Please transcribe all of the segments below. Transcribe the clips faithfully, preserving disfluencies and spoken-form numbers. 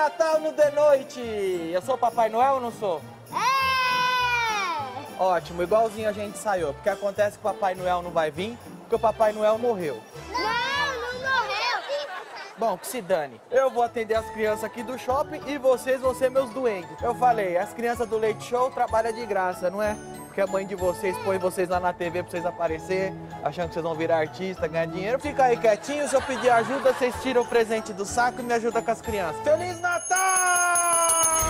Natal no de noite! Eu sou o Papai Noel ou não sou? É! Ótimo, igualzinho a gente ensaiou. Porque acontece que o Papai Noel não vai vir, porque o Papai Noel morreu. Não, não morreu! Bom, que se dane. Eu vou atender as crianças aqui do shopping e vocês vão ser meus duendes. Eu falei, as crianças do Leite Show trabalham de graça, não é? Porque a mãe de vocês põe vocês lá na T V pra vocês aparecer, achando que vocês vão virar artista, ganhar dinheiro. Fica aí quietinho, se eu pedir ajuda, vocês tiram o presente do saco e me ajudam com as crianças. Feliz Natal!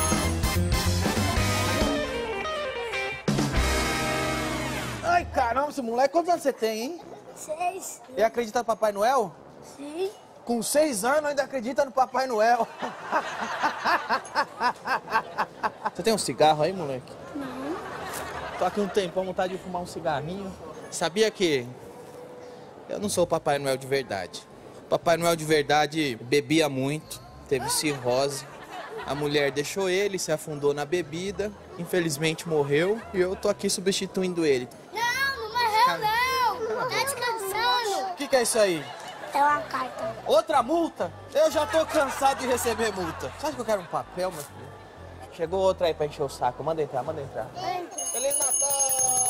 Ai, caramba, esse moleque, quantos anos você tem, hein? Seis. E acredita no Papai Noel? Sim. Com seis anos ainda acredita no Papai Noel. Você tem um cigarro aí, moleque? Não. Tô aqui um tempão, vontade de fumar um cigarrinho. Sabia que eu não sou o Papai Noel de verdade. O Papai Noel de verdade bebia muito, teve cirrose. A mulher deixou ele, se afundou na bebida, infelizmente morreu e eu tô aqui substituindo ele. Não, não morreu não. Tá descansando. O que, que é isso aí? É uma carta. Outra multa? Eu já tô cansado de receber multa. Você acha que eu quero um papel, meu filho? Chegou outra aí pra encher o saco. Manda entrar, manda entrar. Entra. Feliz Natal!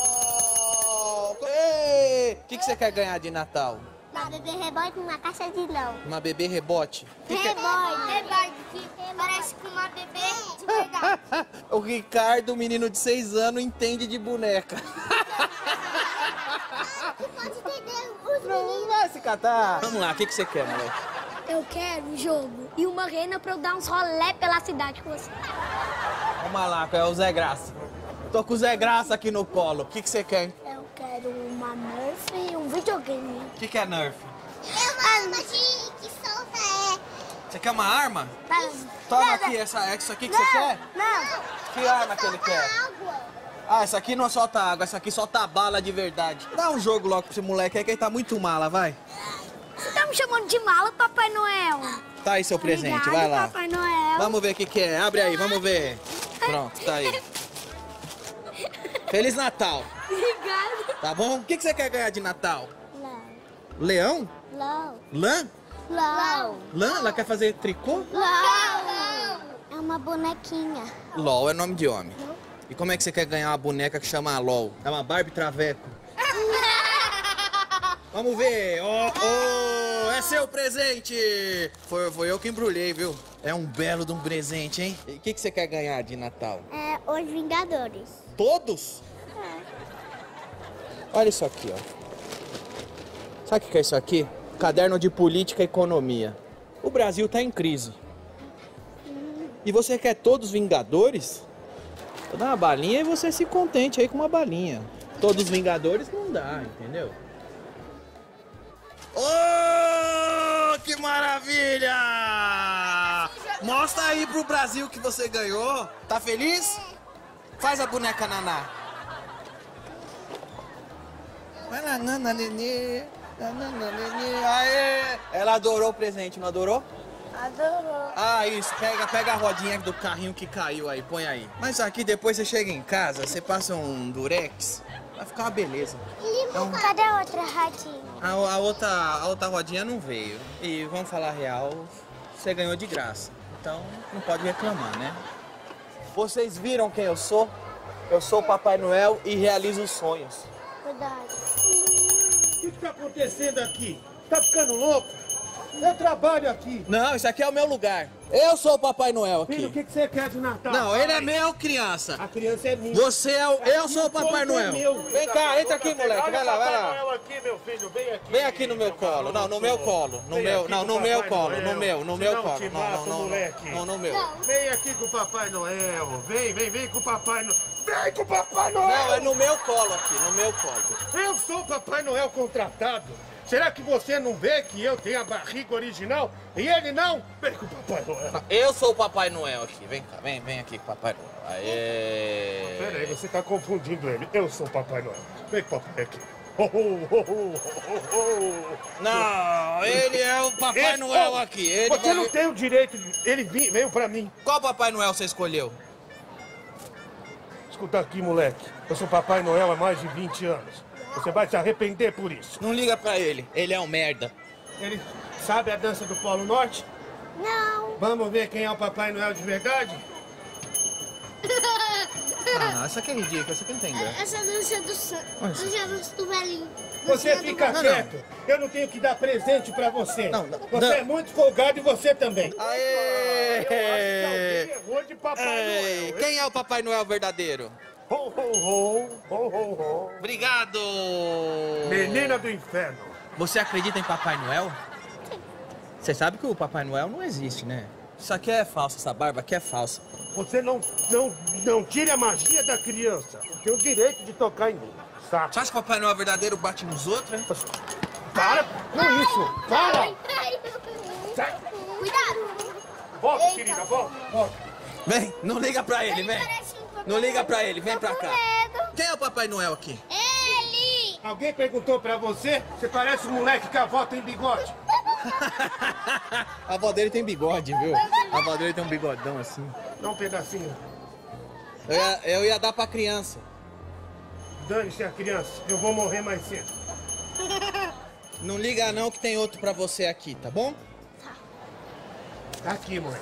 Ei! O que, que você quer ganhar de Natal? Uma bebê rebote numa caixa de não. Uma bebê rebote? Que que é? Rebote. Rebote, que parece com uma bebê de verdade. O Ricardo, menino de seis anos, entende de boneca. Pode entender os Não meninos. vai se catar. Vamos lá, o que, que você quer, moleque? Eu quero um jogo e uma rena pra eu dar uns rolé pela cidade com você. O malaco, é o Zé Graça. Tô com o Zé Graça aqui no colo. O que, que você quer, hein? Eu quero uma Nerf e um videogame. O que, que é Nerf? É uma arma que, que solta, é... Você quer uma arma? Para... Toma Não, aqui, não. essa, essa aqui que você quer? Não. Que arma que ele quer? Água. Ah, essa aqui não solta água, essa aqui solta bala de verdade. Dá um jogo logo pra esse moleque aí que ele tá muito mala, vai. Você tá me chamando de mala, Papai Noel? Tá aí seu presente, Obrigado, vai lá. Papai Noel. Vamos ver o que, que é. Abre aí, vamos ver. Pronto, tá aí. Feliz Natal, Obrigado. tá bom? O que, que você quer ganhar de Natal? Não. Leão? Não. Lã? Não. Lã? Ela quer fazer tricô? Não. É uma bonequinha. LOL é nome de homem. E como é que você quer ganhar uma boneca que chama LOL? É uma Barbie Traveco. Vamos ver. Oh, oh, é seu presente. Foi, foi eu que embrulhei, viu? É um belo de um presente, hein? E o que, que você quer ganhar de Natal? É Os Vingadores. Todos? Olha isso aqui, ó. Sabe o que é isso aqui? Caderno de Política e Economia. O Brasil tá em crise. E você quer todos Vingadores? Vou dar uma balinha e você se contente aí com uma balinha. Todos os Vingadores não dá, entendeu? Oh, que maravilha! Mostra aí pro Brasil que você ganhou. Tá feliz? Faz a boneca Naná. Vai lá, Nana, nenê. Nana, nenê. Aê! Ela adorou o presente, não adorou? Adorou. Ah, isso. Pega, pega a rodinha do carrinho que caiu aí, põe aí. Mas aqui depois você chega em casa, você passa um durex, vai ficar uma beleza. Então, cadê a outra ratinha? A, a, outra, a outra rodinha não veio. E vamos falar a real, você ganhou de graça. Então não pode reclamar, né? Vocês viram quem eu sou? Eu sou o Papai Noel e realizo sonhos. Verdade. O que está acontecendo aqui? Tá ficando louco? Eu trabalho aqui. Não, isso aqui é o meu lugar. Eu sou o Papai Noel Filho, o aqui. que, que você quer de Natal? Não, ele é Ai, meu, criança. A criança é minha. Você é o... Eu sou o Papai Noel. Vem cá, entra aqui, moleque. Vai lá, vai lá. Noel aqui, meu filho. Vem aqui. Vem aqui no meu colo. Não, no meu colo. No Vem meu, aqui não, com no o meu Papai colo. Noel. No meu, no meu Senão colo. te Não, não, mato, não. moleque. Não, no meu. Vem aqui com o Papai Noel. Vem, vem, vem com o Papai Noel. Vem com o Papai Noel. Não, é no meu colo aqui, no meu colo. Eu sou o Papai Noel contratado. Será que você não vê que eu tenho a barriga original e ele não? Vem com o Papai Noel. Eu sou o Papai Noel aqui. Vem cá, vem, vem aqui com o Papai Noel. Aê. Pera aí, você tá confundindo ele. Eu sou o Papai Noel. Vem com o papai aqui. Oh, oh, oh, oh, oh, oh. Não, ele é o Papai Esse- Noel oh, aqui. Ele Você vai- não tem o direito de... Ele vi- veio pra mim. Qual Papai Noel você escolheu? Escuta aqui, moleque. Eu sou Papai Noel há mais de vinte anos. Você vai se arrepender por isso. Não liga pra ele. Ele é um merda. Ele sabe a dança do Polo Norte? Não. Vamos ver quem é o Papai Noel de verdade? Ah, não, essa aqui é ridícula, essa aqui não tem graça. Essa dança é do santo. Essa dança do velhinho. Você Dança fica do... quieto. Não, não. Eu não tenho que dar presente pra você. Não, não, você não. é muito folgado e você também. Aê! Eu acho que alguém errou de Papai Ei, Noel. quem é o Papai Noel verdadeiro? Ho, ho, ho, ho, ho, ho. Obrigado! Menina do inferno. Você acredita em Papai Noel? Você sabe que o Papai Noel não existe, né? Isso aqui é falso, essa barba aqui é falsa. Você não, não, não tire a magia da criança. Eu tenho o direito de tocar em mim, sabe? Você acha que o Papai Noel verdadeiro bate nos outros, hein? Para com isso! Para! Ai, ai. Sai. Cuidado. Volta, Eita. querida, volta, volta. Vem, não liga pra ele, vem. Parece um Papai Não liga pra Noel. ele, vem Tô pra com cá. medo. Quem é o Papai Noel aqui? Ele. Alguém perguntou pra você? Você parece um moleque que a avó tem bigode. A avó dele tem bigode, viu? A avó dele tem um bigodão assim. Dá um pedacinho. Eu ia, eu ia dar pra criança. Dane-se a criança, eu vou morrer mais cedo. Não liga não que tem outro pra você aqui, tá bom? Tá aqui, moleque.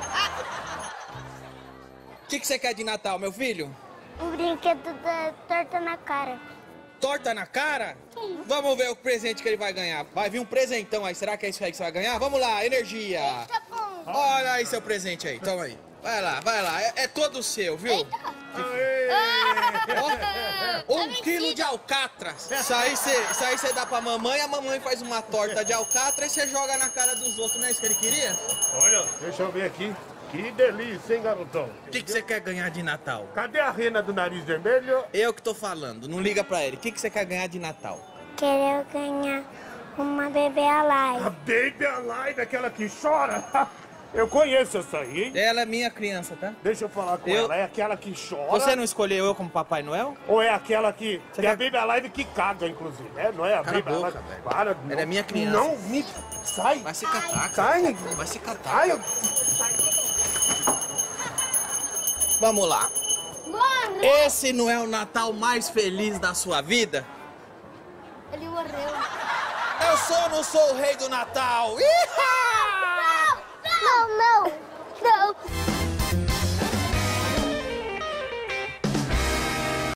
O que, que você quer de Natal, meu filho? Um brinquedo da torta na cara. Torta na cara? Vamos ver o presente que ele vai ganhar. Vai vir um presentão aí. Será que é isso aí que você vai ganhar? Vamos lá, energia. Tá bom. Olha aí seu presente aí. Toma aí. Vai lá, vai lá. É, é todo seu, viu? Aê! Ó, um quilo de alcatraz. Isso aí você dá pra mamãe, a mamãe faz uma torta de alcatraz e você joga na cara dos outros. Não é isso que ele queria? Olha, deixa eu ver aqui. Que delícia, hein, garotão? O que você quer ganhar de Natal? Cadê a rena do nariz vermelho? Eu que tô falando, não liga pra ele. O que você quer ganhar de Natal? Quero ganhar uma bebê alive. A Baby Alive, aquela que chora. Eu conheço essa aí, hein? Ela é minha criança, tá? Deixa eu falar com Eu- ela. É aquela que chora? Você não escolheu eu como Papai Noel? Ou é aquela que... Você que é a quer- Baby Alive que caga, inclusive, né? Não é a Cala a Baby boca, Alive. velho. Para, Ela não. é minha criança. Não me... Sai. Vai se catar, cara. Sai. Vai se catar. Ai, eu... Vamos lá. Morre. Esse não é o Natal mais feliz da sua vida? Ele morreu. Eu sou ou não sou o rei do Natal? Ihá! Não, não, não.